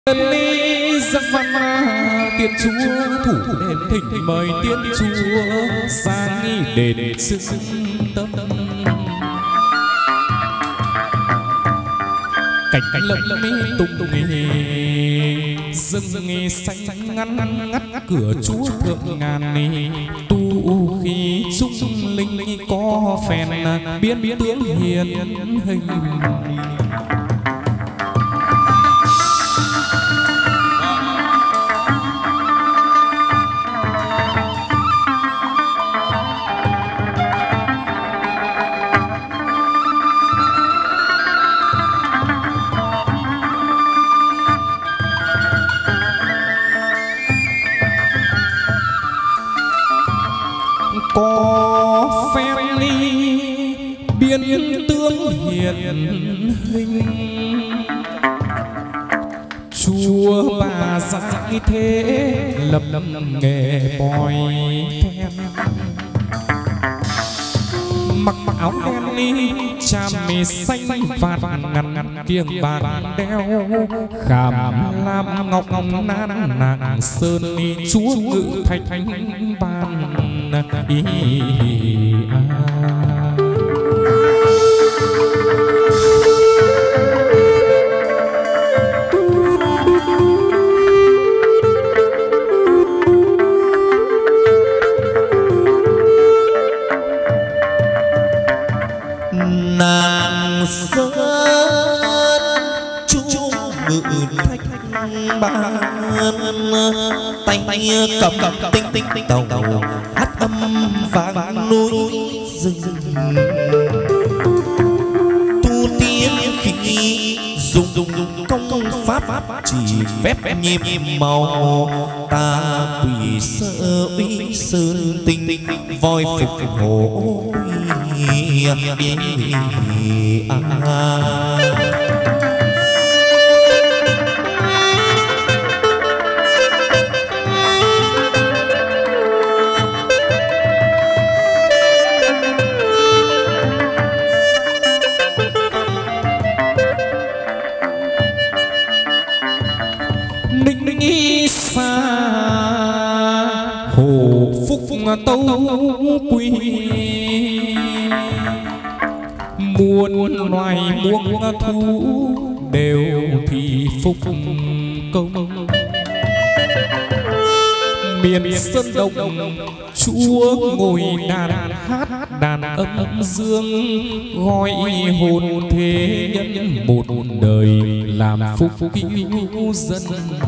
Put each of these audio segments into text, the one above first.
Ly dân văn tiên chúa thủ đền thỉnh mời tiên chúa sang nghi đền xưng tâm cảnh lộng mê tung rừng xanh ngăn ngắt cửa chúa thượng ngàn tu khi trung linh có phèn biến tướng hiền hình có phen ly biên tướng hiền hình chúa bà dạy thế lập nghề bòi then mặc áo đen ly chàm mì xanh vạt ngăn kiêng bàn đeo khảm lam ngọc nan nàng sơn ly chúa ngự thanh ban nàng sơn chú ngự thanh ban tay cầm tinh tàu hát âm vang núi rừng tu tiên khi dùng công pháp chỉ phép nhiệm màu ta quỷ sợ uy sơn tinh voi phục hộ Ninh xa hồ phúc tâu quy muôn loài muông thú đều thì phúc công miền sơn đông chúa ngồi đàn hát đàn âm dương gọi hồn thế nhân một đời làm phúc cứu dân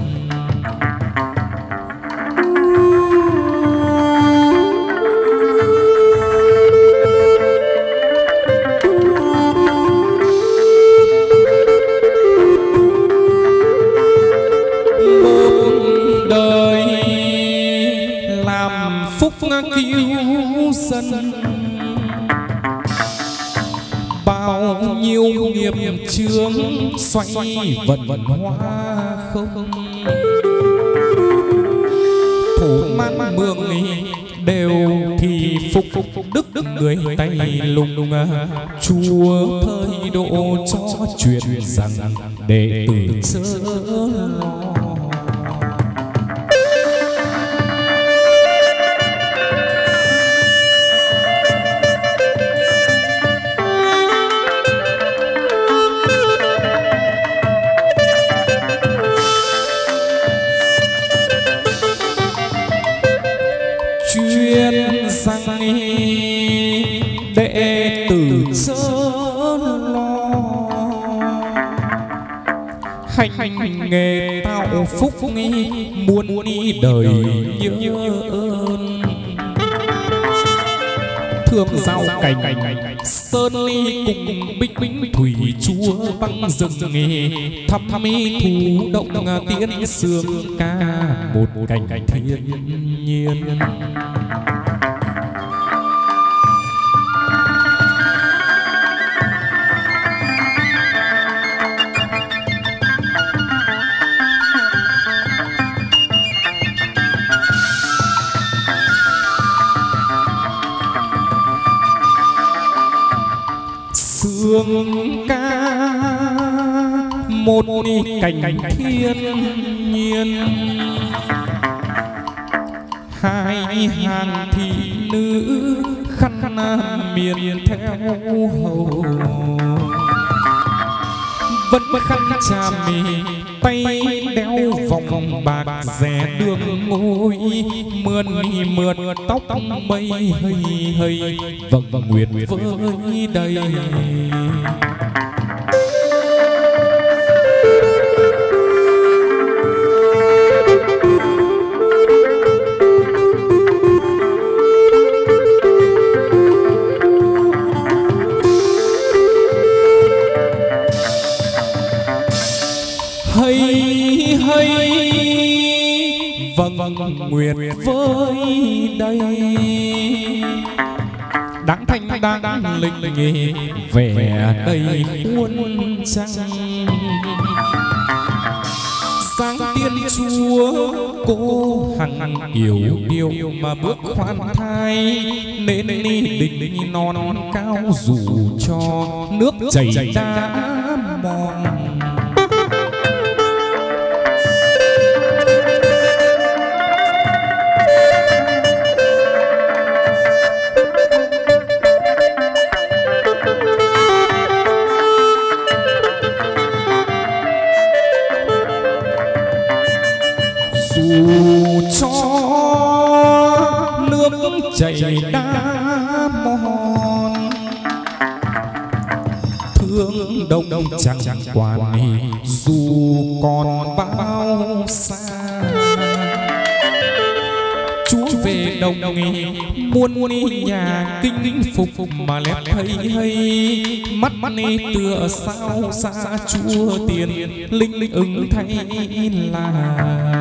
cứu dân bao nhiêu nghiệp chướng xoay vận hoa không thủ man mường đều thì phục đức người tay lùng chúa thời độ cho chuyện rằng đệ tử chớ lo rằng đệ tử chớ lo hành nghề tạo phúc muôn đời nhớ ơn thương giao cảnh sơn ly cùng bích thủy chúa băng rừng thăm thú động tiên sương ca một cảnh thiên nhiên sương ca một cảnh thiên nhiên, hai hàng thị nữ khăn miền theo hầu, vẫn khăn trà mì tay đeo vòng bạc rẻ đường ngôi, mượn tóc mây hây hây vầng nguyệt với đây. Vâng nguyệt với đây, đáng thanh đáng linh nghề vẻ đầy khuôn trăng, sáng tiên chúa cô hằng yêu điệu mà bước khoan thai, nên đỉnh non cao dù cho nước chảy đã mòn. Chảy đã mòn thương đông chẳng quản dù còn bao xa, chúa về đồng muôn nhà kinh phục mà lép thấy hay, mắt tựa sao xa chúa tiền linh ứng thay là.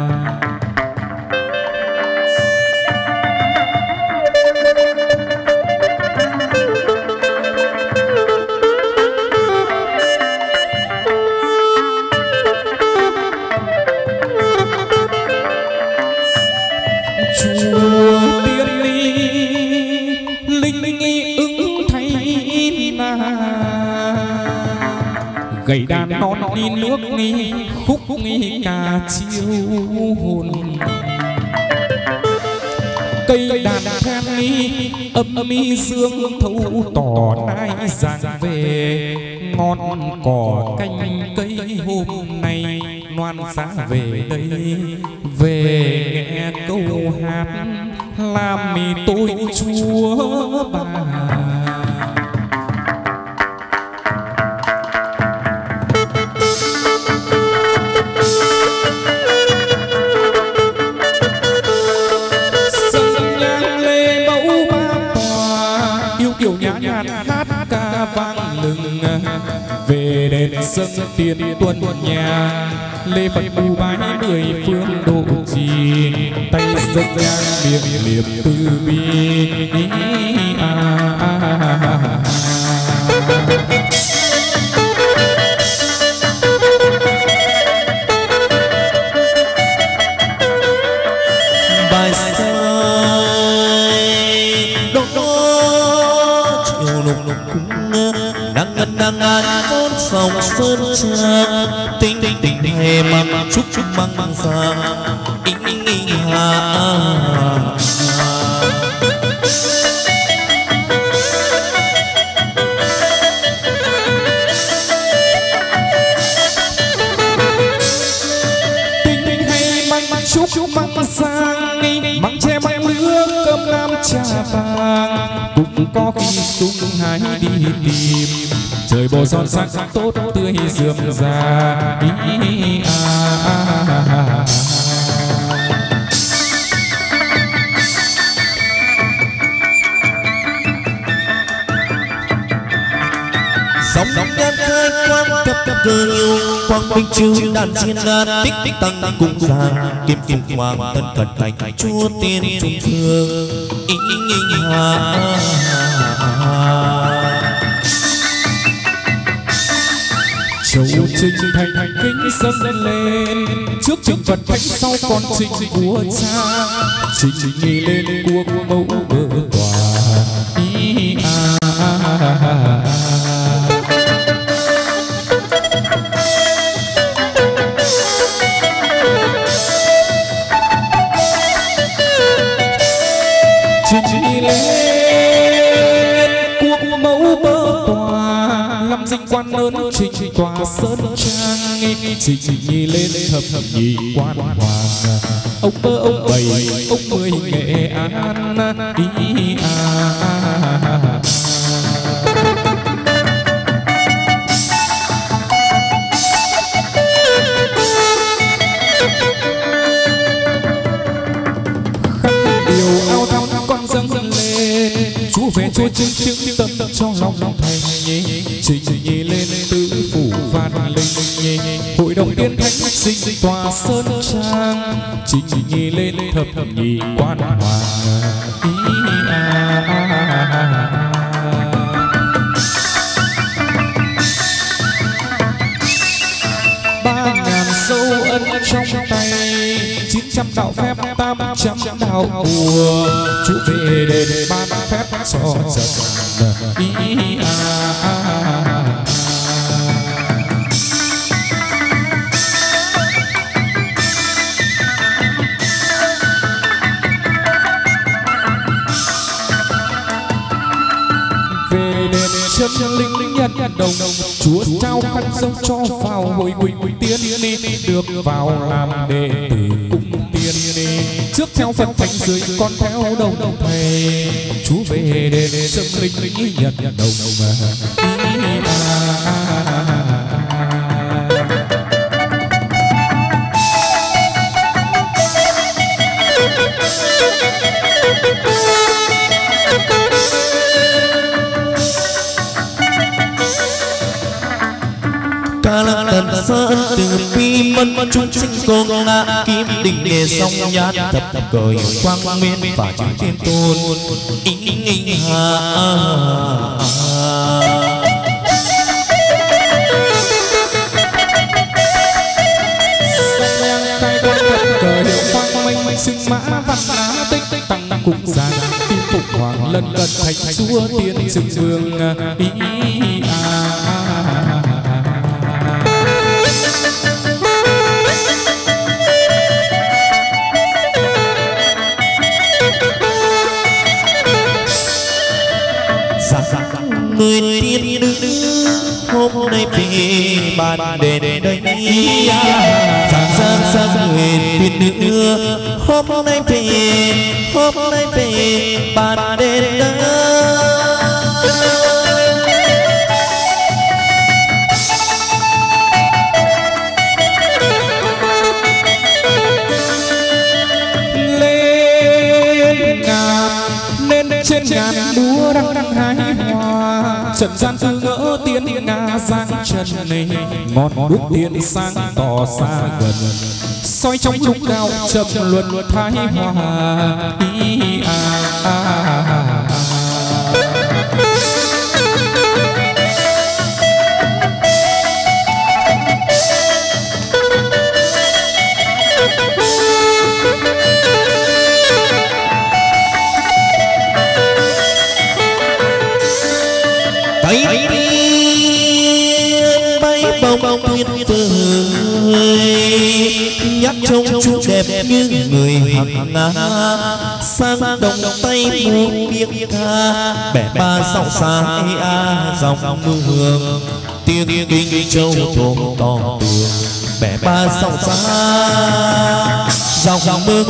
Gầy đàn non đi nước nghi khúc nghi cà chiêu hồn, cây đàn than nghi âm mi dương thấu tỏ nai giang về, ngon cỏ canh cây hôm nay loan giá về đây, về nghe câu hát làm mì tôi chúa bà. Về đền sân tiền tuần nhà, lê phật bù bái mười phương độ trì, tay dâng nhang miệng niệm từ bi. Bài sai đó chiều nục cũng đang an con sông sơn trang, tình hè măng chúc măng ra chúc măng sang măng tre măng lứa cơm nam trà vàng, cũng có khi sung hái đi tìm trời bồ son sắc tốt tươi rượm rà. sóng đan khai quang cấp cơ yêu quang minh chiếu đàn chiên đan tích tích tăng cung giang kim phục hoàng tân cẩn thành chúa tiên trung phương châu trình thành kính dâng lên trước trưng Phật thánh sau con trình vua cha trình nghi lên cuộc mẫu bờ tòa. quan lớn trình tòa sơn trang, trình nhi lên thập nhị quan hoàng, ông bơ ông bảy ông mười Nghệ An ý Chúa về Chúa chứng tâm cho lòng thành nhé, trình nhi lên tứ phủ vạn linh nhé, hội đồng tiên thánh sinh tòa sơn trang, trình nhi lên thập nhị quan hoàng dấu ân trong tay, 900 đạo phép 800 đạo bùa, Chúa về đền ban phép cho trần về đền chân linh nhân đồng, Chúa trao khăn dâng cho vào hội quỳnh tiên ni, được vào làm đệ tử cung tiên ni, trước theo Phật thánh dưới con theo đồng thầy, Chúa về đền chân linh nhân đồng ca lăng tần sơn từ bi mân chúng sinh cô ngã kim đình nghề song nhát thập cởi quang miên và chữ thiên tôn in hà sinh mã văn lá tích tăng cùng giang kim phục hoàng lân cận thạch xua tiên dựng vương người tiên nữ hôm nay về bàn đền đây, sang người tiên nữ hôm nay về bàn đền đây. Trên ngàn múa đăng hái hoa, trần gian tư ngỡ tiên nga giang trần này, ngọn đuốc tiên sáng tỏ xa gần, soi trong lúc cao trầm luân thái hòa bay bông tuyết vời, nhắc trông chú đẹp như người hằng nga, sang đồng tay mua miếng ca, bẻ ba sóng xa dòng mưa tiếng kinh châu thôn to tường, bẻ ba sóng xa dòng mưa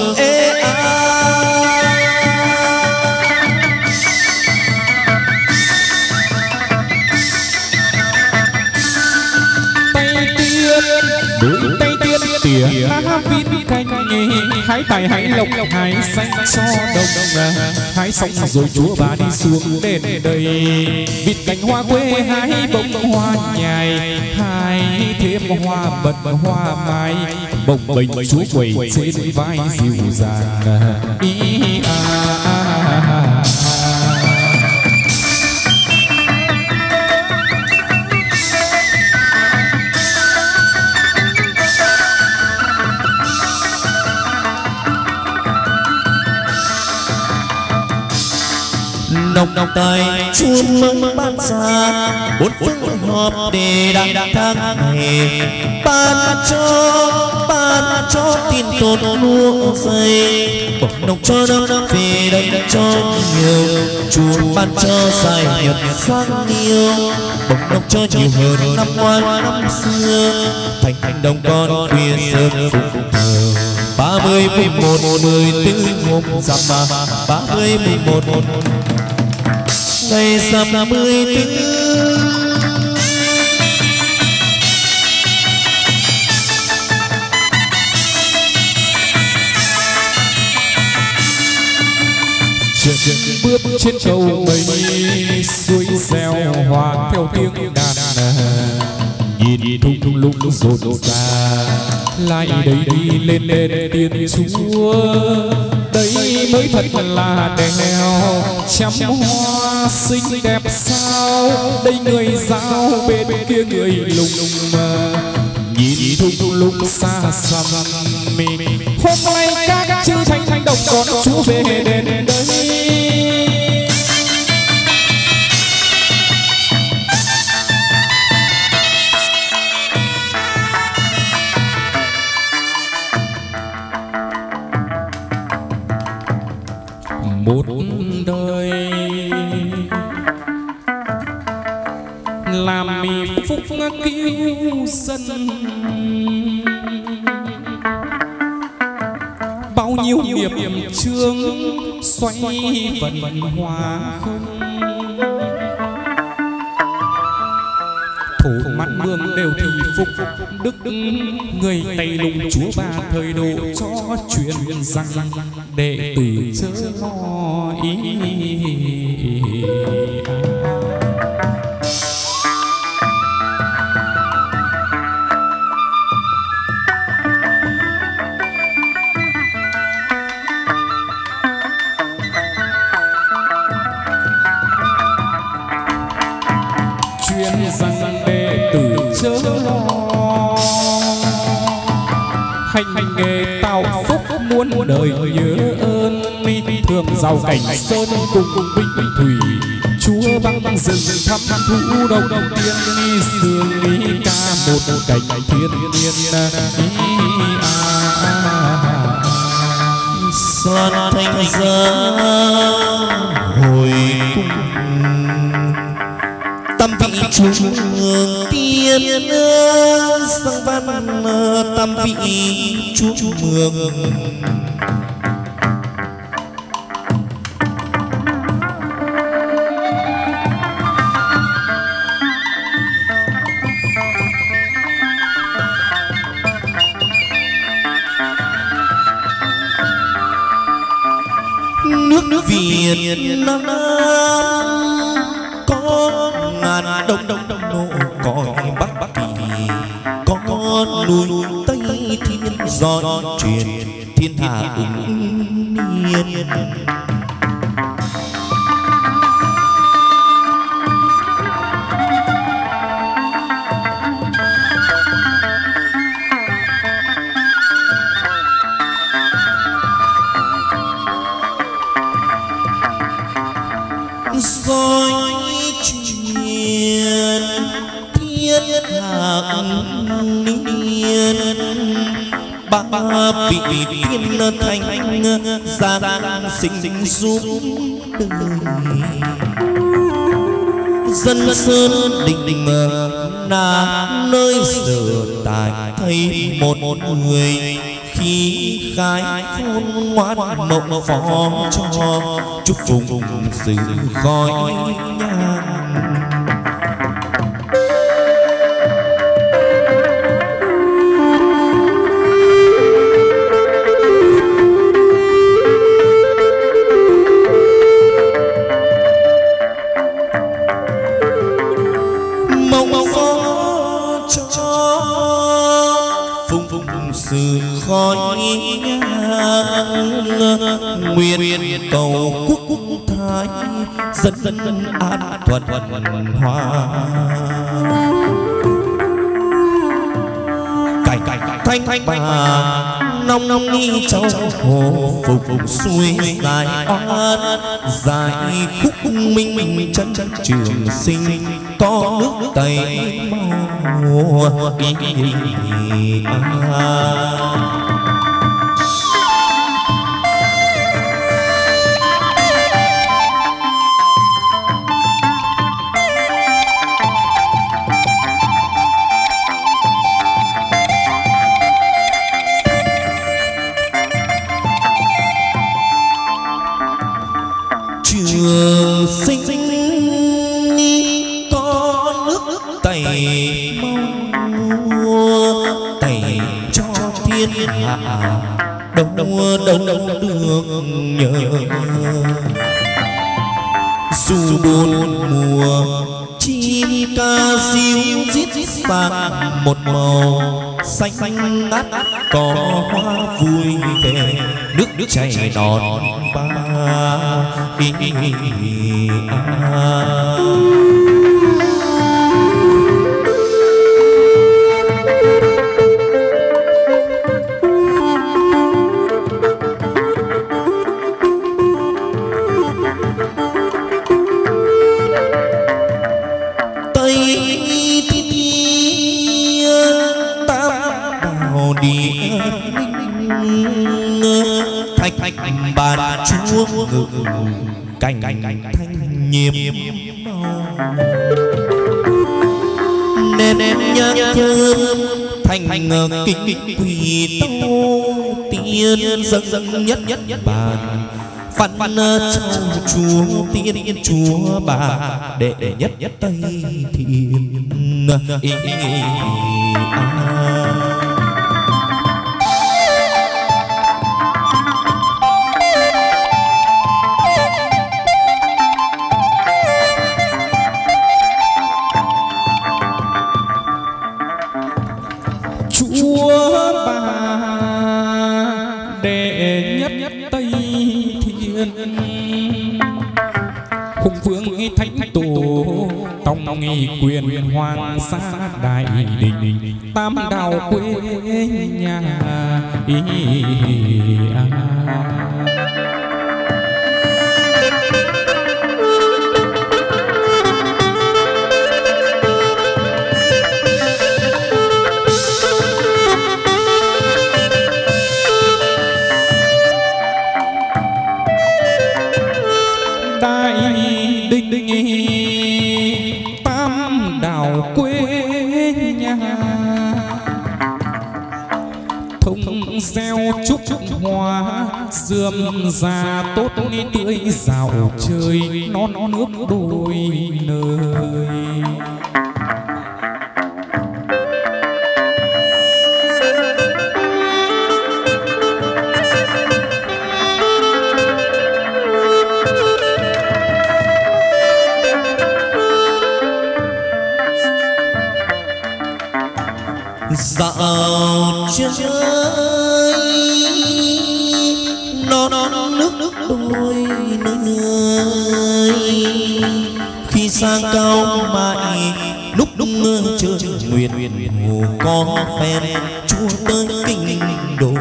đôi tay tiên tỉa lá vin canh, hái tài hái lộc hái xanh cho đồng, hái xong rồi Chúa bà đi xuống đền đây, vịt cành hoa quê hái bông hoa nhài, hái thêm hoa bật hoa mai, bồng bềnh Chúa quẩy trên vai dịu dàng nồng tài Chúa mừng ban ra bốn phương họp để đặng tháng ngày, ban cho tin tôn lúa dày, bổng nồng cho năm về đây cho nhiều, Chúa ban cho dài nhật sáng nhiều, bông nông cho nhiều hơn năm ngoái năm xưa. Thành đồng con khuya sơn phục thờ 30 11 14 hôm rằm 30 11 ngày rằm 14. bước trên cầu mây suối reo hòa theo tiếng đàn nhìn thung lũng rộn rà lại đây đi lên lên tiên chúa đây mới thật là đèo chăm hoa xinh đẹp sao đây người giao bên kia người lùng nhìn thung lũng xa xăm hôm nay các chư thanh đồng con chúa về đến đây. Một đời làm phúc cứu dân bao nhiêu nghiệp chướng xoay vận hòa không thủ mặn mương đều thì phục đức người Tây Lùng chúa ba thời độ cho truyền rằng đệ tử chớ lo ý. Truyền rằng đệ tử chớ lo hành nghề tạo phúc muôn đời nhớ ơn thường giàu cảnh sơn cùng binh thủy chúa băng rừng thăm thú đông tiên sương ca một cảnh thiên nhiên xoan thanh giá hồi cung tâm vị trung tiên sang văn tâm vị trung mường nước Việt Nam có ngàn đông nộ cõi Bắc Kỳ có núi Tây Thiên giòn truyền thiên hạ ứng niên soi truyền thiên hạ niên ba vị tiên thánh giáng sinh giúp đời dân sơn định là nơi sở tại thấy một người khi khai khôn ngoan mộng phó cho chúc phùng sự khói nhang mộng phó cho phùng sự khói nhang nguyện cầu quốc thái dân dân an thuận hòa cảnh thanh bà nông nghi châu hồ phục xuôi dài oan dài khúc minh chân trường sinh có nước Tây màu đâu đâu được nhớ. Dù bốn mùa chim ca ríu rít sang một màu xanh ngắt, có hoa vui vẻ nước chảy non ba. Thanh bàn chúa ngự cành thanh nhiệm nên nhang thơm thành kinh quỳ tâu tiên dâng nhất bàn văn châu chúa tiên chúa bà đệ nhất tây thiên. Chúa bà đệ nhất Tây Thiên, hùng vương thánh tổ tòng nghi quyền hoàng sa đại đình, tam đào quê nhà. Tam đảo quê nhà, thông gieo chúc hoa rườm rà tốt tươi dạo chơi non nước đôi nơi. Dạo chơi non nước đôi nơi, khi sang cao mãi lúc chơi nguyện hồ có phen chúa tới kinh đồ.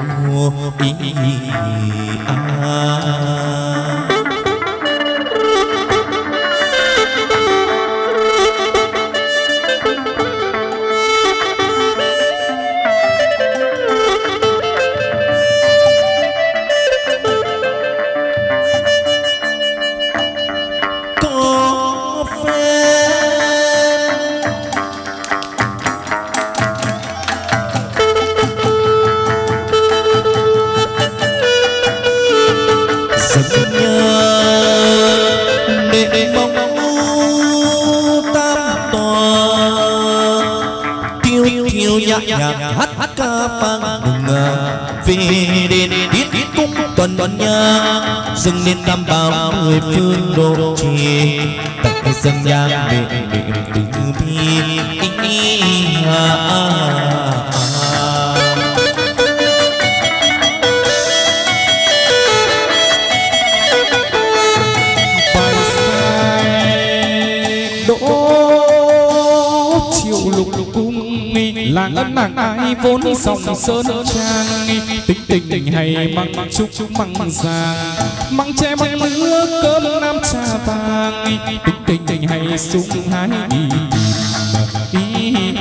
Nhạc hát ca vang về đến tiết cung tuần nha, dâng lên tam bảo mười phương độ trì, tặng dân nhang về niệm từ bi. Làng ân nàng ai vốn sòng sơn trang, tính tình hay măng chúc măng giang, măng tre măng mưa cơm nam trà vàng, tính hay sung hái đi tìm.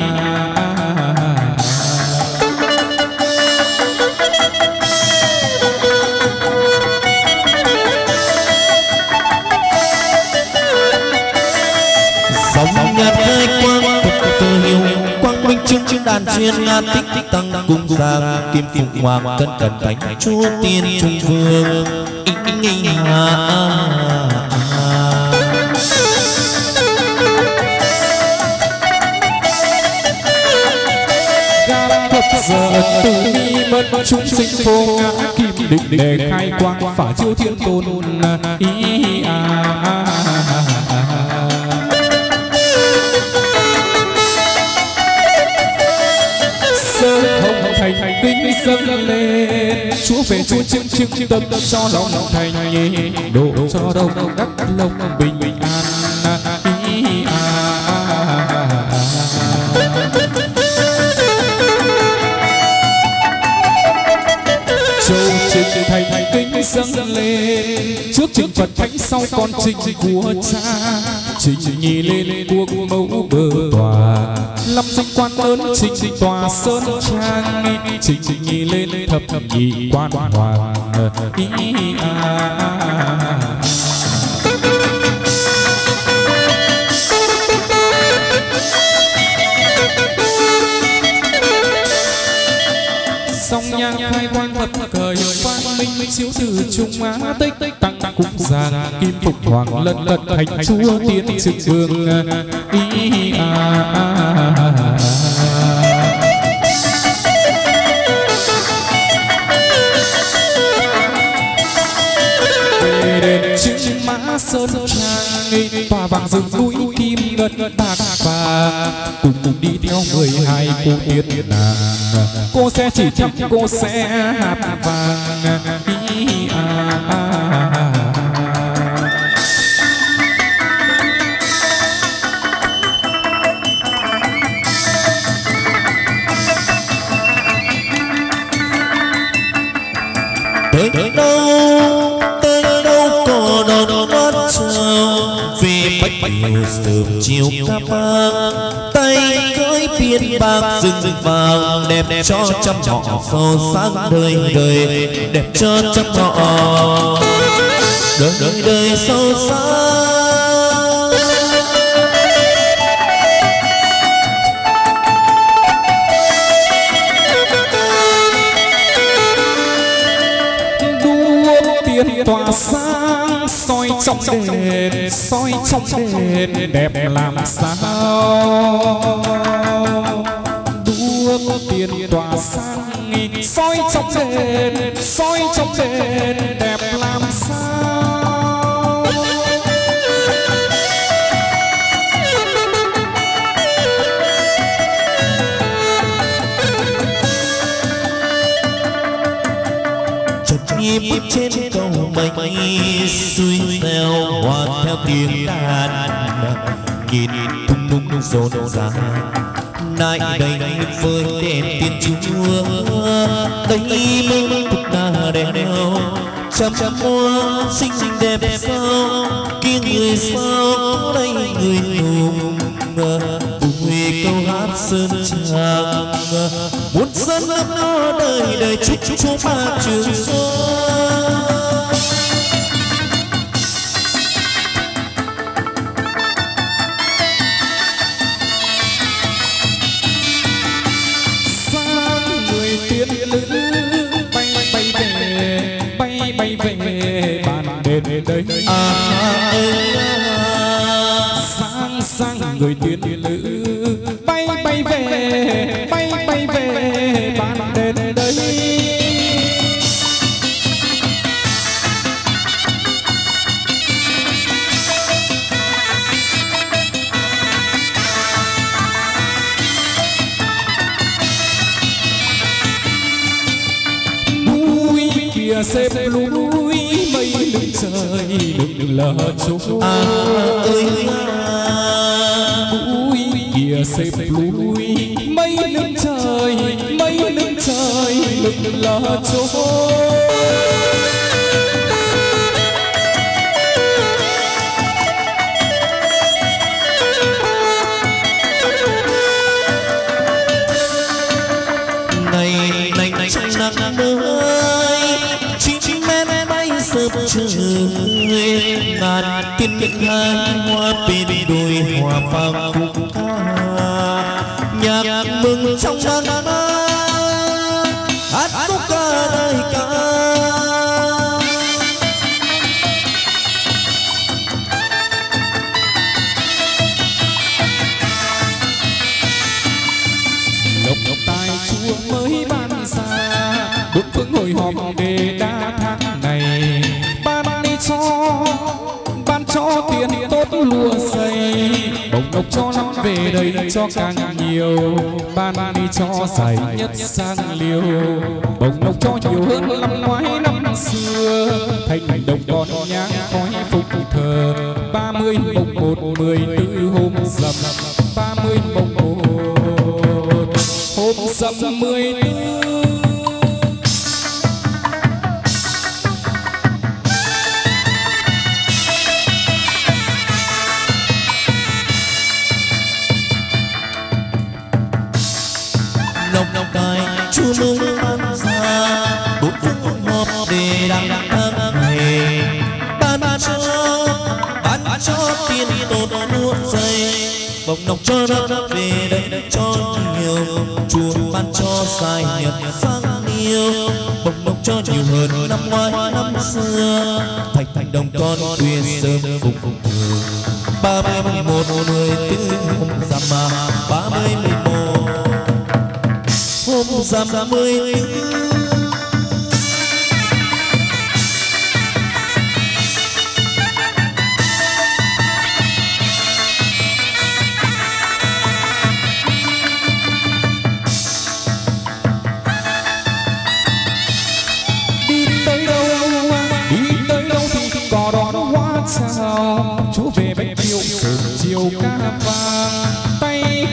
Sóng nhạt hai quang cơ hiu quang minh chương đàn duyên tích tăng cung giang, kim phụng hoàng cân cẩn cánh chúa tiên trung vương. Giờ từ bi mất chúng sinh vô ngã kim định để khai quang phả chiếu thiên tôn ý sơ hồng thành kính dâng lên chúa về chúa chứng chứng tâm cho lòng thành độ cho đông đắc lòng bình an châu trình thành kính dâng lên trước trình Phật thánh sau con trình của cha trình nhì lên cuộc mẫu bờ tòa lâm sinh quan ơn trình tòa sơn trang trình nhì lên thập nhị quan hoàng song nhang khai quang Phật cởi quang minh chiếu từ trung á tích tăng cúng giang kim phục hoàng lân lật thành chúa tiến trực vương về đền chữ mã sơn trang tòa vàng rừng núi kim ngân bạc và cùng đi theo 12 cô tiên nàng cô sẽ chỉ thắp cô sẽ hạt vàng tới đâu có đón đón chào vì bách điều sớm chiều ca vang tay cưỡi biên bạc rừng vàng đẹp cho trăm họ giàu sáng đời đời đẹp cho trăm họ đời đời giàu sáng tỏa sáng soi trong đền đẹp làm sao đuốc tiền tỏa sáng soi trong đền đẹp làm sao nhịp trên cầu mây xuôi theo hòa theo tiếng đàn nhìn tung tung rộn ràng nay đây với đèn tiên chúa đây mừng tục ta đèo trăm hoa xinh xinh đẹp sao kia người sao đây người hùng vui câu hát sơn tràng muốn dân ấm no đời đời chúc chúa ba trường sơn sang người tiên lữ bay về bàn đền đây sang người tiên lữ bay về bàn đền đây núi kia xếp núi mây lưng trời đừng lờ chỗ ơi núi kia xếp núi mây lưng trời đừng lờ chỗ này trong nắng mới chim én bay sớm trời ngàn tiên hai hoa bên đôi hoa vàng khúc ca nhạc mừng trong nắng hát khúc ca đời ca lộc tai chúa mới ban ra phương hồi họp để đa tháng này ban cho tiền tốt lúa dày, bồng lộc cho năm về đây cho càng nhiều, ban đi cho giải nhất sang liêu, bồng lộc cho nhiều hơn năm ngoái năm xưa, thành đồng còn nhang khói phục thờ 30 mồng 1 14 hôm rằm, 30 mồng 1 hôm rằm 14. Chúa mừng ban ra bốn phương họp để đăng tháng ngày, ban cho tiền tốt lúa dày, bồng lộc cho năm về đây cho nhiều, Chúa ban cho dài nhật sang nhiều, bồng lộc cho nhiều hơn năm ngoái năm xưa, thành đồng con khuya sớm phục thờ 30 11 14 hôm rằm 30 11 hôm rằm 14. Đi tới đâu thì có đón hoa chào, Chúa về bánh tiêu sớm chiều ca vàng, tay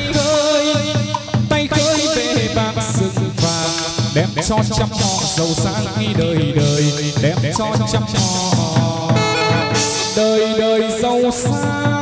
khơi về bạc rừng vàng, đem cho trăm họ giàu sang đời đời, đem cho trăm họ đời đời giàu sang.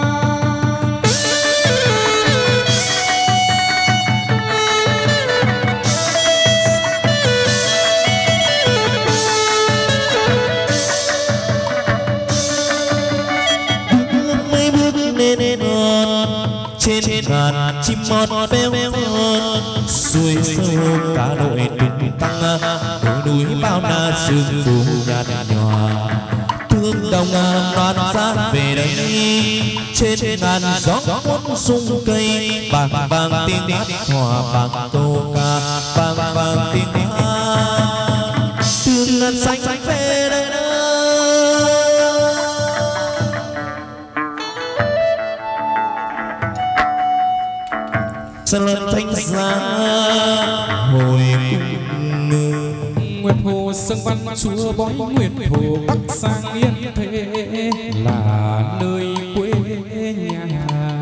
Mấy bước lên trên ngàn chim mót véo von, xuôi sâu cả đội tung tăng, đồi núi bao la sương phủ nhạt nhòa, thương đồng loan ra về đây, trên ngàn gió cuốn rung cây, vàng vàng tiếng hát hòa vàng câu ca, vàng vàng tiếng hát từ ngàn xanh về đây. Sơn lên thanh giá hồi cung, Nguyệt Hồ sông văn chúa bói Nguyệt Hồ bắc sang yên thế là nơi quê nhà.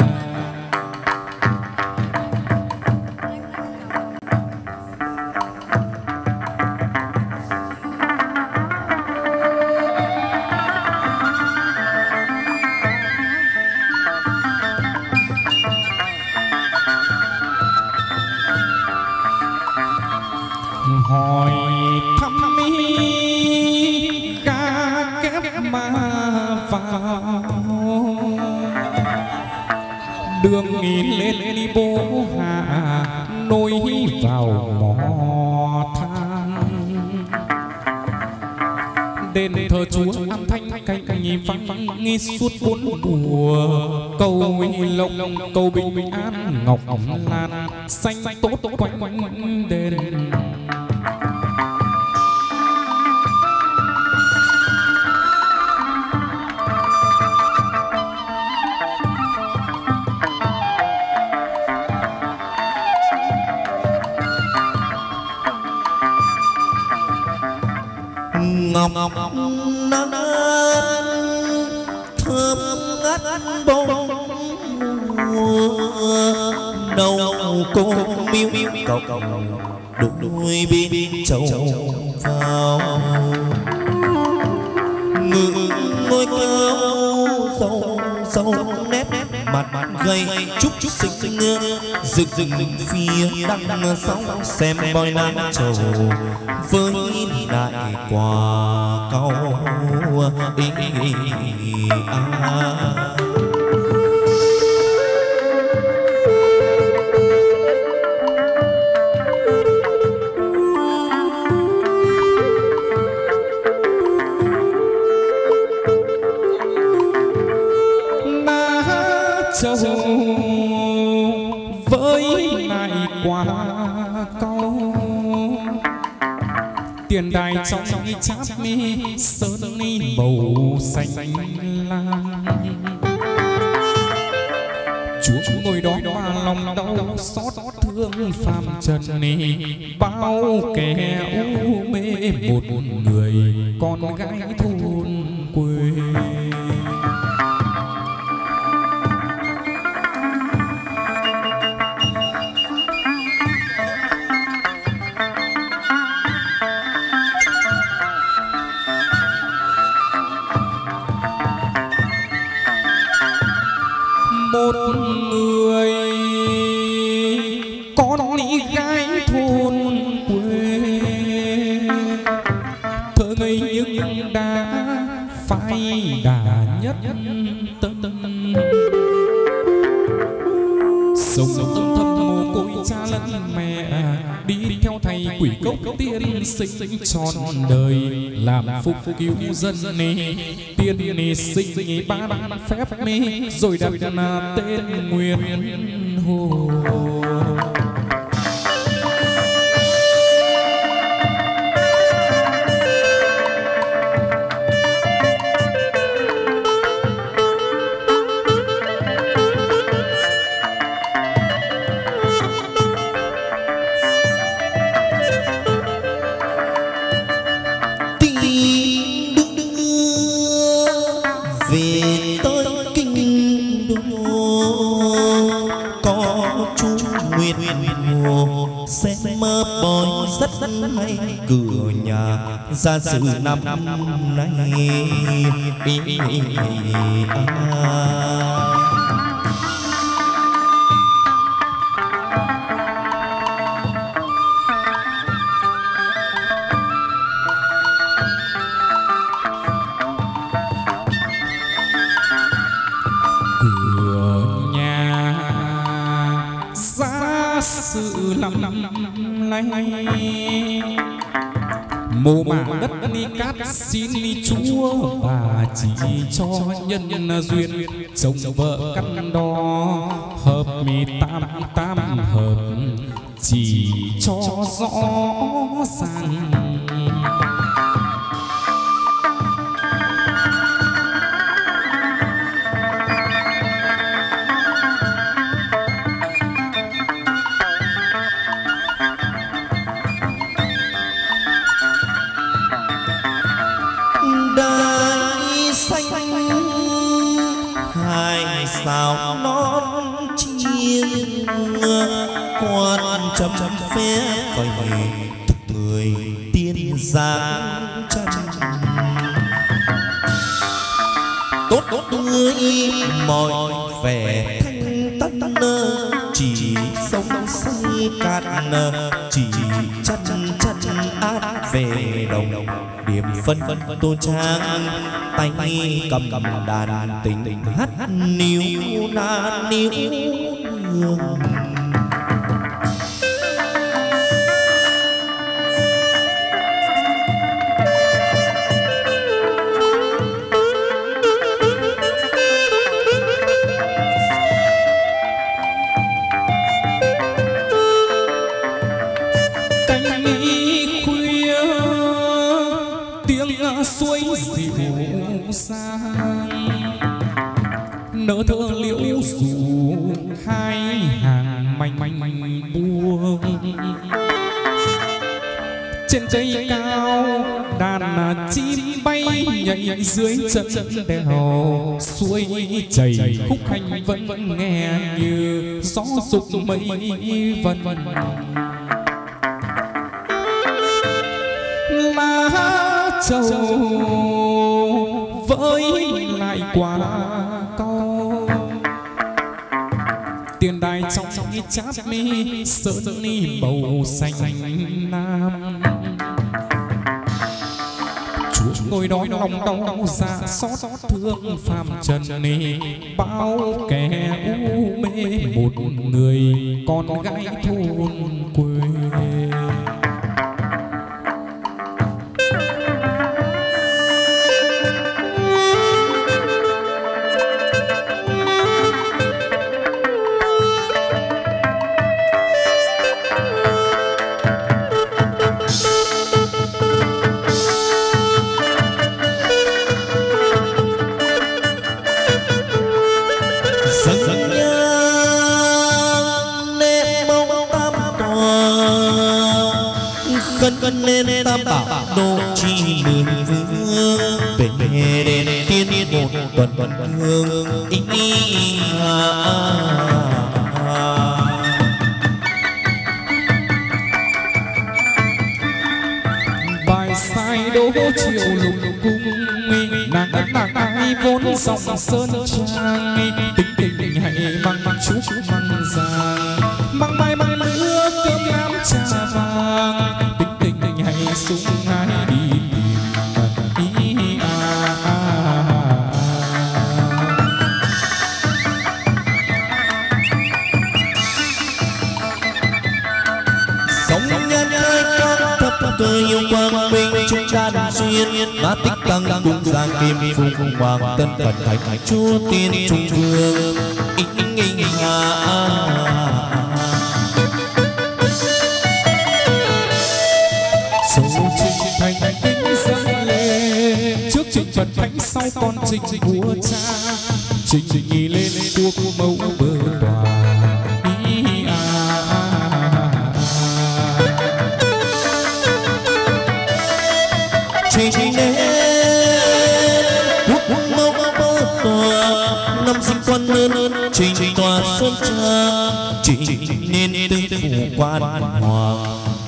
Hỏi thăm mi ga kép mà vào đường nghìn lên đi bố hạ nối vào mỏ than, đền thờ Chúa Am Thanh cạnh nhị vắng nghi suốt 4 mùa, cầu lộc cầu bình an ngọc lan xanh tốt quanh đền. Ngọc nan thơm ngát bông đầu cô miêu cầu đôi bên châu vào, ngự ngôi cao sâu nét mặt gầy trúc xinh rực phía đằng sau xem bói nam trầu với đại quả câu châu với lại quả câu, tiền đài trong cháp mi sơn ni màu xanh lam. Chúa ngồi đó mà lòng đau xót thương phàm trần ni, bao kẻ u mê một người con gái thôn quê. Một người con ní gái thôn quê, thơ ngây nhưng đã phai đà nhất tâm. Sống âm thầm mồ côi cha lẫn mẹ, đi theo thầy quỷ cốc tiên sinh trọn đời, làm phục cứu dân ni tiên ni sinh ban phép mi, rồi đặt tên Nguyên Hồ. Hay cửa nhà ra sự năm nay cửa nhà ra sự năm nay, mồ mả đất ni cát xin ni chúa, bà chỉ cho nhân duyên chồng vợ căn đo, hợp mi tam tam hợp chỉ cho rõ ràng. sao non chiêng quan chấm phé vầy thực người tiên giang chân tốt tươi mọi vẻ thanh tân chỉ sống say cạn chỉ chân át về đồng điểm phân tôn trang tay cầm đàn tình hát níu na níu hương. Suối dịu sang nở thơ liễu rủ hai hàng manh buông, trên cây cao đàn chim bay nhảy dưới chân đèo, suối chảy khúc hành vẫn nghe như gió dục mây vần. Châu với lại quả câu tiền đài trong cháp mi sơn ni bầu xanh lam. Chúa ngồi đó lòng đau dạ xót thương phàm trần ni, bao kẻ u mê một người con gái thôn quê. bảo đô chi mười vương về đền tiên một tuần hương bài sai đỗ chiều lục cung nàng ai vốn dòng sơn trang tình tình hãy mang chúc mang giang mang mai mang mưa cơm nám trà vàng tình tình hãy sung ai đi tìm sống nhân ơi con thấp cười yêu quang minh chúng ta đàn duyên má tích tăng cung giang kim phùng hoàng tân phật thánh chúa tiên trung vương sầu trình thành kính dâng lên trước trình phật thánh sau con trình vua cha trình nghi lên cuộc mẫu bờ tòa trình lên quốc mẫu bờ tòa năm sinh quan lớn trình tòa sơn cha trình nên tư phủ quan hoàng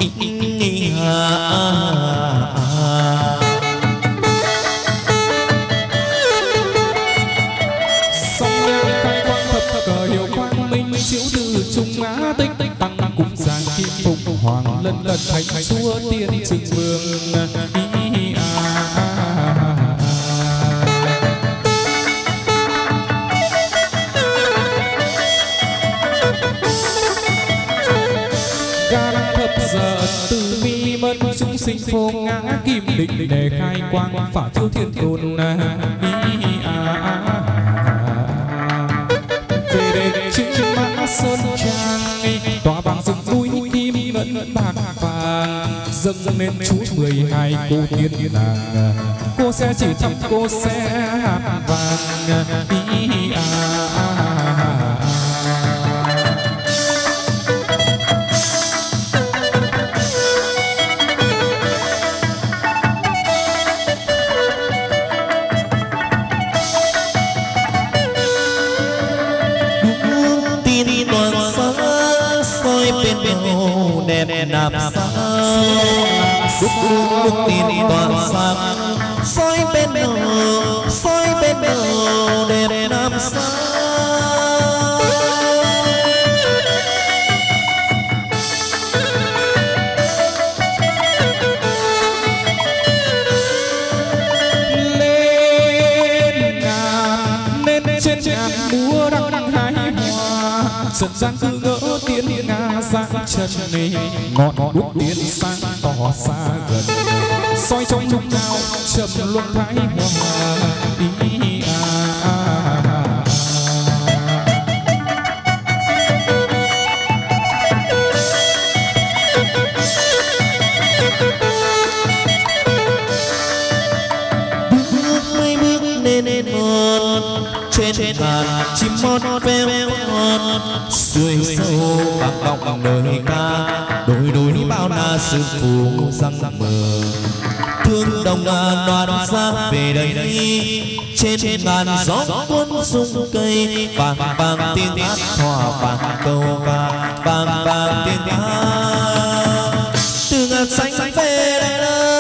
song nhang khai quang thập cờ hiệu quang minh chiếu từ trung ngã tích tăng cùng giang kim phục hoàng lân lân thánh chúa tiên trình vương giờ từ bi mẫn chúng sinh phô ngã kim định để khai quang phả chiếu thiên tôn về đền chính mã sơn trang tòa vàng rừng núi kim ngân bạc vàng dâng lên chú 12 cô tiên nàng cô sẽ chỉ thăm cô sẽ hạt vàng đẹp nạp sao đúc tin toàn sáng soi bên đầu đẹp nạp sao lên ngàn nên trên ngàn múa đăng hái hoa trần gian cứ ngỡ tiến nga giang chân này ngọn đuốc tiến sang tỏ xa gần soi trong lúc nào chậm luân thái hoa trên ngàn chim mót véo con xuôi sâu vang vọng đời ca đôi đôi bao na sự phù răng mờ thương đồng đoàn ra về đây trên ngàn gió cuốn rung cây vàng vàng tiếng hát hòa vàng câu ca vàng vàng tiếng hát từ ngàn xanh về đây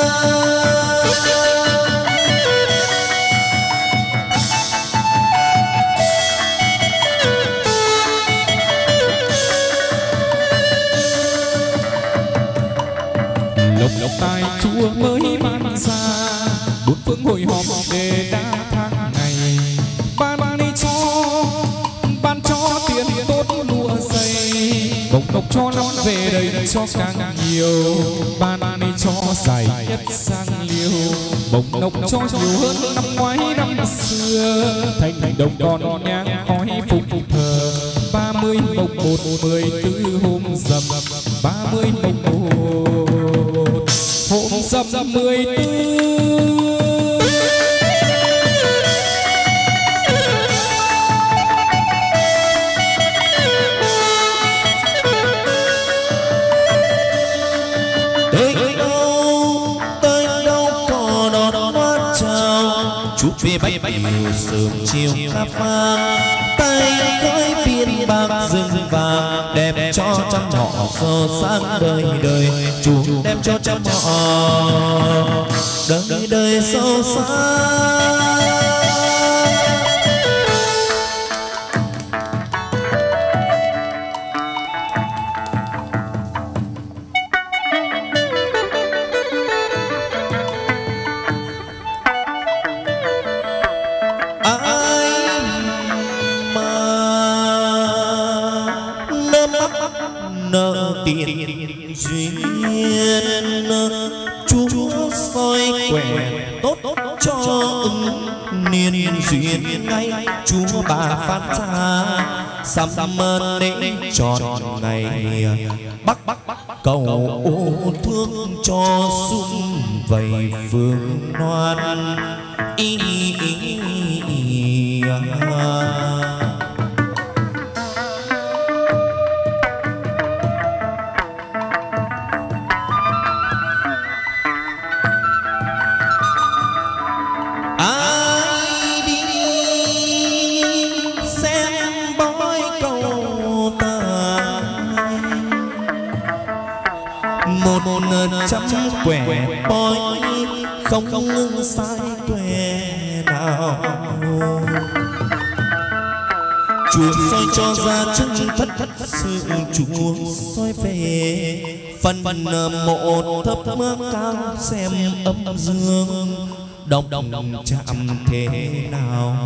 lộc tài chúa mới ban ra bốn phương hội họp để đa tháng ngày ban cho tiền tốt lụa dày bồng độc cho năm về đây cho càng nhiều ban đi cho dài nhất sang liêu bồng độc cho nhiều hơn năm ngoái năm xưa thành đồng còn nhang khói phục thờ 30 mồng 1 14 hôm rằm 30 mồng 1 hôm rằm 14 Chút về bách điều sớm chiều ca vang, tay khơi biên bạc rừng vàng, đem cho trăm họ giàu sang đời đời. Chúa đem cho trăm họ đời đời giàu sang. Tiền duyên Chúa soi quẻ tốt cho ứng niên duyên ngay. Chúa bà phát ra sắm lễ tròn ngày, bắc cầu ô thương cho sum vầy phương loan. Trăm quẻ bói không ngưng sai quẻ nào. Chúa soi cho ra chân thất sự, Chúa soi về phần mộ thấp cao xem âm dương đồng chạm thế nào.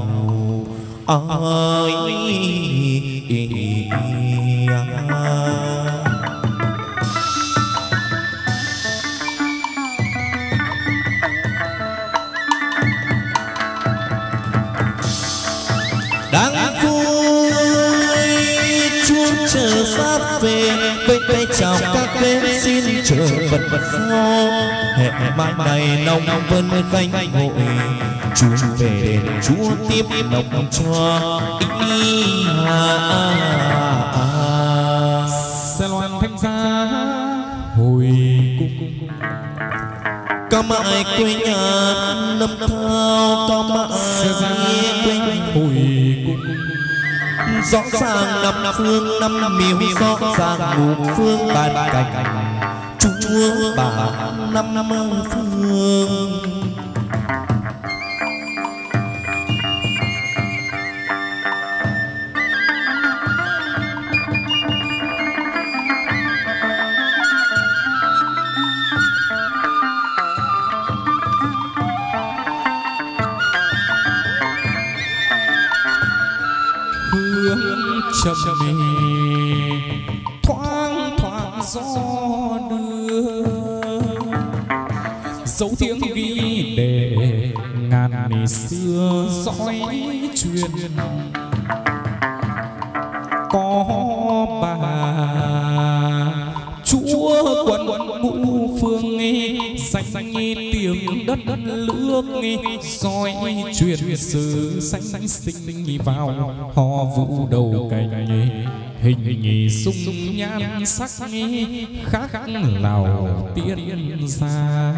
Đáng vui Chúa chờ sát về, với tay chào các bên xin chờ vật sau. Hẹn mai này nông vân canh hội, Chúa về đền Chúa tiếp nông cho. Xe loan thanh giá hồi cung, ca mãi quê nhà năm thao, ca mãi quê hồi cung. Rõ ràng năm phương năm miếu, rõ ràng ngũ phương bàn cảnh. Chúa bà năm phương. Chậm thoáng thoáng gió đưa, dấu tiếng ghi để ngàn ngày xưa dõi truyền. Có bà Chúa quận ngũ phương danh tiếng đất nước soi truyền sử sanh sinh vào họ vũ đầu cành. Hình dung nhan sắc khác lào tiên gia.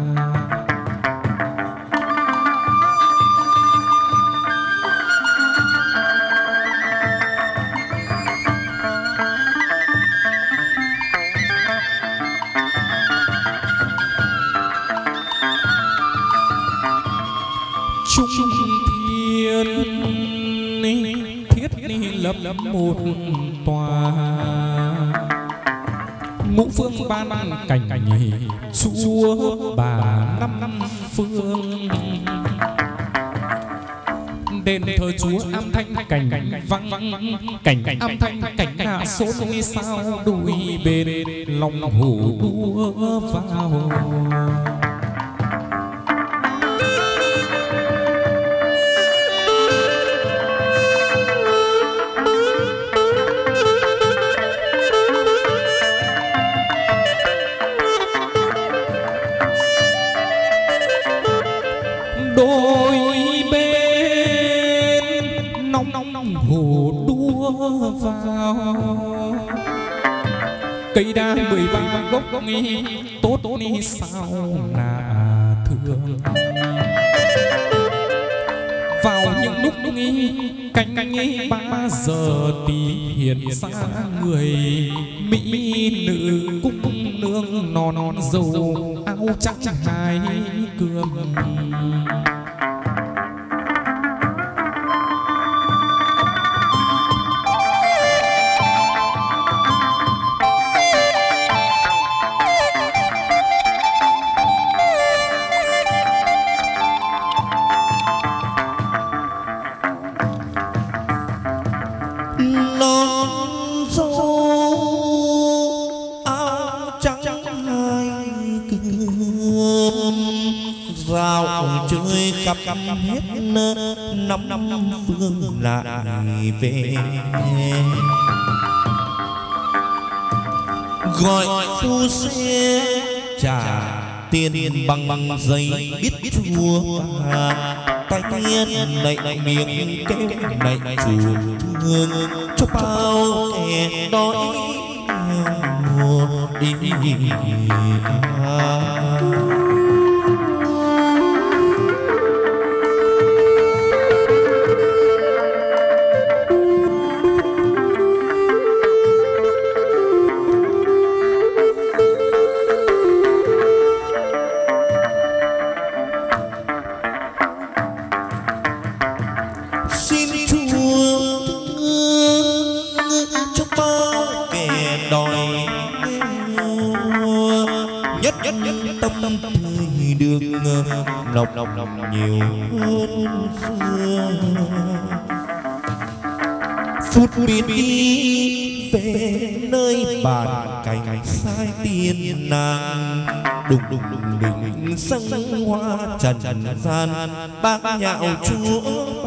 Trung thiên thiết lập một tòa, ngũ phương ban cảnh Chúa bà năm phương. Đền thờ Chúa am thanh cảnh vắng, cảnh am thanh cảnh hạ số sao đuôi bên lòng hổ đua vào. Đôi bên nóng hồ đua vào, cây đa 13 gốc tốt sao là thương. nghi canh nghi 3 giờ tí hiện ra người mỹ nữ cung nương non dầu áo trắng hai cườm. Khắp hết năm phương lại về gọi phu xe trả tiền bằng giấy biết chùa tay nhiên lạy miệng kêu lạy chùa thương cho bao kẻ đói nọc nhiều hơn xưa phút biết đi về nơi bàn cành sai tiền nàng đùng đình sân hoa trần gian bác nhạo chúa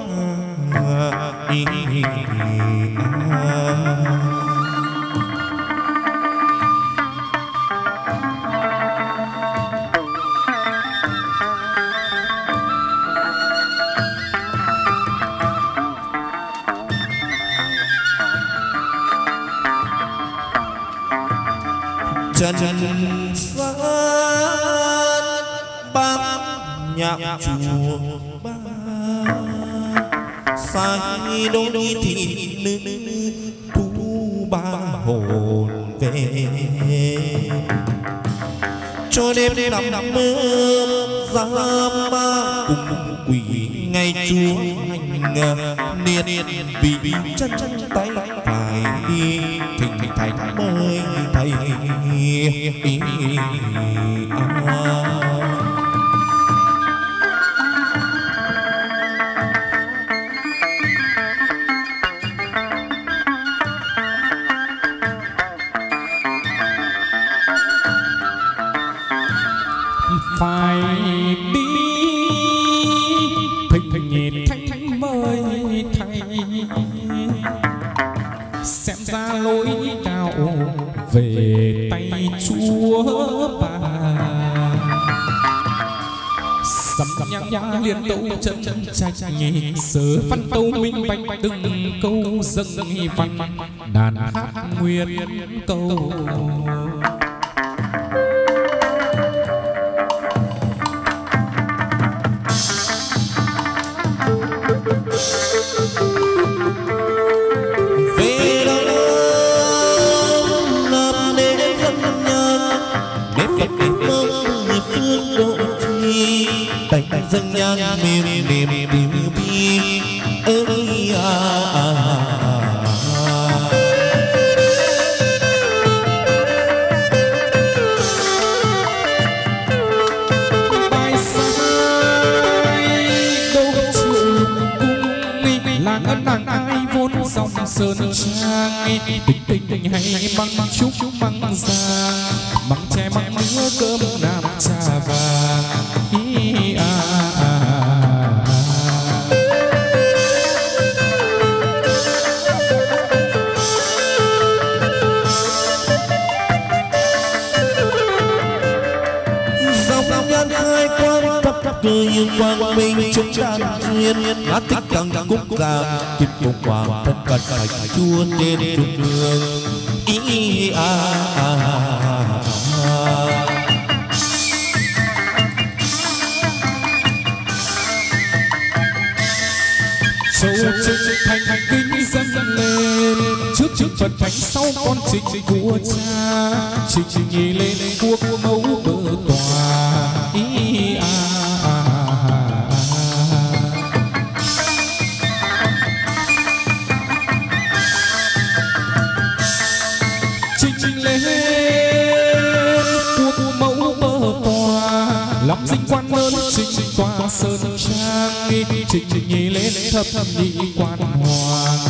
trần gian bác nhạc chùa sai đôi thị nữ thu ba hồn về cho đêm nằm mơ ra ma cùng quỷ ngày chúa hành niên vì chân tay phải đi thỉnh thành mới thầy phải đi thỉnh nhìn thanh mới thầy xem ra lối đạo về tay chúa bà sầm nhang nhang liên tấu chân trạch nhị sớ văn tấu minh bạch từng câu dâng văn đàn hát nguyên câu dâng nhang mềm mềm từ bi ơi bài sai đô chùa cung làng ân nàng ai vốn dòng sơn trang tình tình hay măng chúc măng già măng tre măng mưa cơm nam trà vàng cười quang minh chúng đàn duyên hát thích càng cúc gà kim công hoàng thân cận thành chúa trên trung đường ý Châu trinh thành kính dâng lên, trước Phật thánh sau con trinh vua cha, trinh nhì lên quốc mẫu bờ tòa. Trinh lên quốc mẫu bờ tòa, lắm dinh quan lớn trinh tòa sơn trang, trinh nhì lên thập nhị quan hoàng.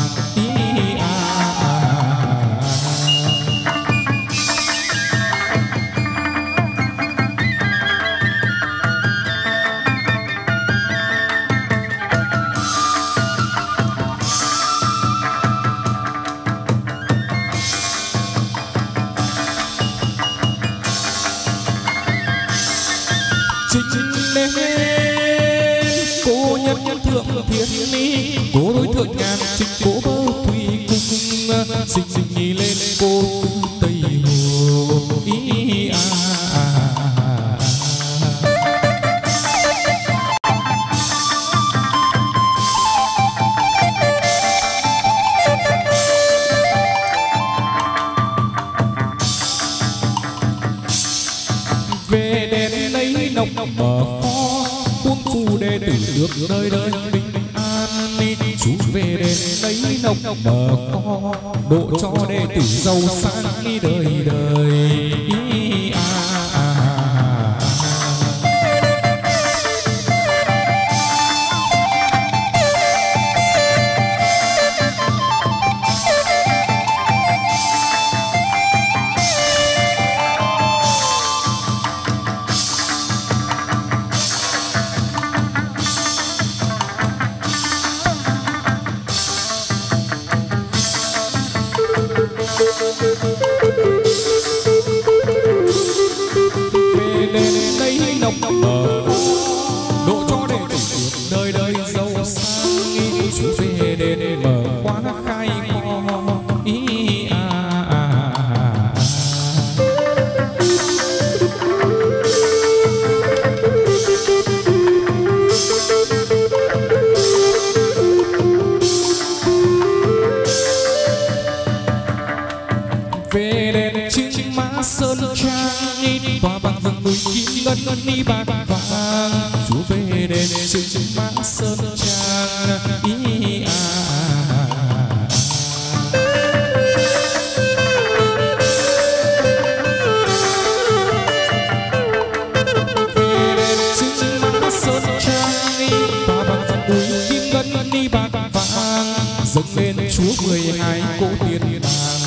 Cô nhân thượng thiên ni, cô đối thượng ngàn trinh cố bơ thủy cung, xinh nhì lên cô tư Tây Hồ. Về đến đây nồng mở kho, quân phù đệ tử được đời đời bình an. Chú về đến đây nồng mở kho, độ cho đệ tử giàu sang đời đời. Về đến đây nồng mở độ cho đệ tử được đời đời giàu sang. Chú về đến mở khóa khai kho. Về đến Trinh Mã Sơn Trang, tòa bằng rừng núi kim ngân ni bạc vàng. Chú về đến Trinh Mã Sơn Trang. Về đến Trinh Mã Sơn Trang, tòa bằng rừng núi kim ngân ni bạc vàng. Dâng lên Chúa 12 cỗ tiền vàng.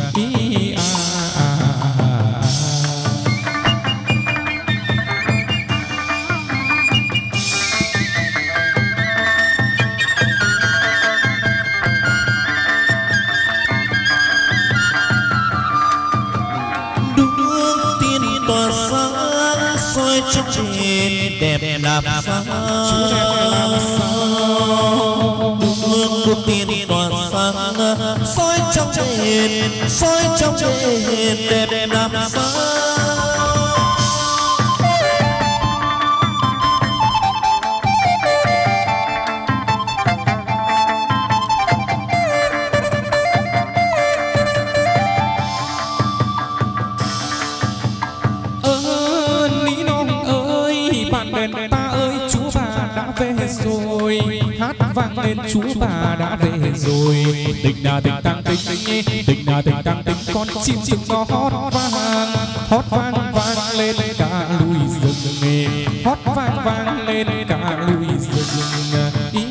Trong trên đẹp làm sao hương tiên tỏa sáng, soi trong trên đẹp làm sao. Rồi hát vang lên Chúa bà đã về rồi. Tình là tình tăng tính, tình là tình tăng tính, con chim rừng nó hót vang vang lên cả núi rừng, hót vang lên cả núi rừng.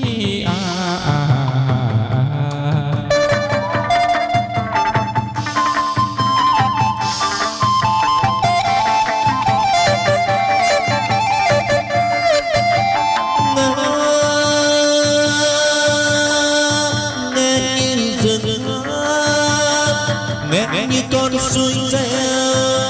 Nghe như con suối reo,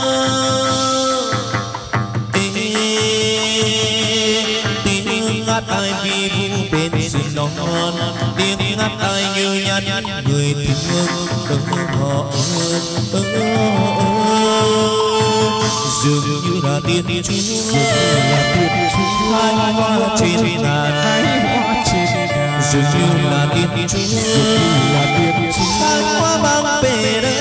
tiếng hát ai vi vu bên sườn non, tiếng hát ai như nhắn người thương họ dường như là tiên Chúa, hai hoa trên ngàn dường như là tiên chúa khai hoa mang về đây.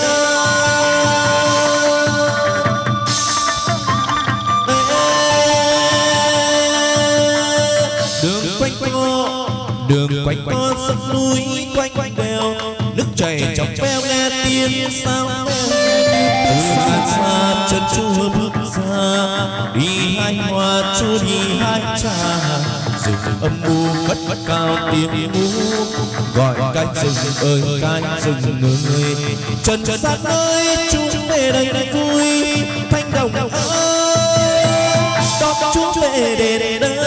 Đường quanh co sông núi quanh đèo, nước chảy trong veo nghe tiếng sao từ xa xa chân chúa bước ra, đi hai hoa chúa đi hai trà, rừng âm u cất cao tiếng mú gọi cái rừng ơi cái rừng ơi, trần gian ơi chúng về đây vui, thanh đồng ơi đón chúa về đền ơi.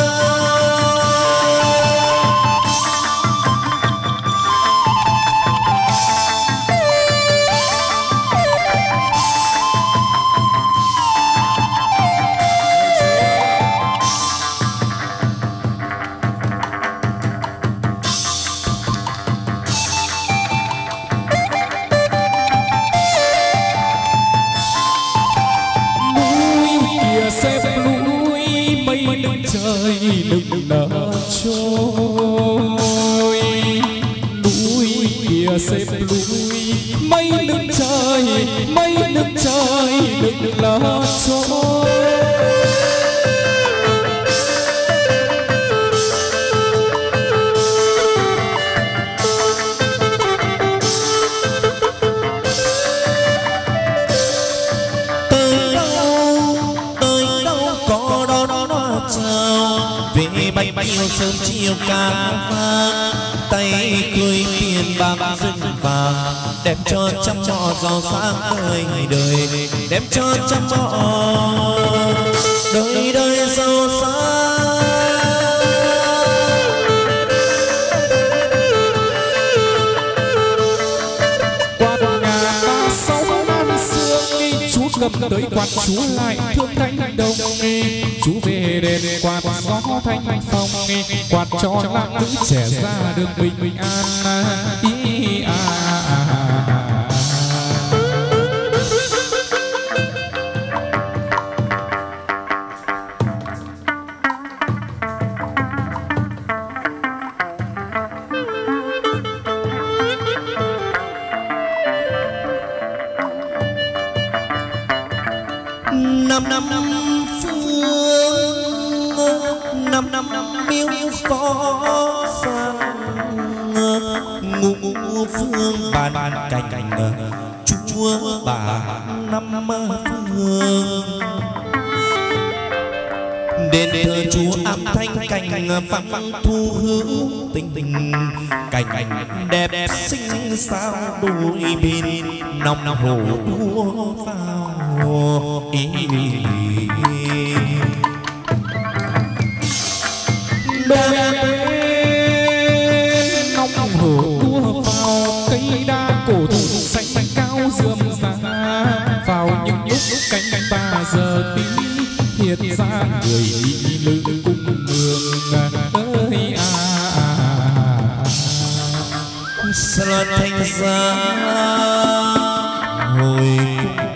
Trời đừng nở trôi, núi kia xếp núi mây đừng trời, mây đừng trời đừng nở trôi. Bay chiều sớm chiều ca vang, tay cười tiền bạc rừng vàng, đem cho trăm họ giàu sang đời đời, đem cho trăm họ đời đời giàu sang. Quạt ngà ba sáu năm xưa chú cầm tới quạt chú lại thương thanh đồng, chú về đền quạt gió thanh phong, quạt cho nam nữ trẻ ra được bình an. Năm miêu phó sang ngũ phương bàn cành chúa bà năm phương, đền thờ chúa âm thanh cành vắng thu hữu tình tình, cành đẹp xinh sao đôi bên nòng hổ đua vào ý. Đôi bên nòng hổ đua vào, cây đa cổ thụ xanh cao rườm rà, vào những lúc cánh ba giờ tí hiện ra người mỹ nữ cung mường ơi Sơn thanh ra hồi cung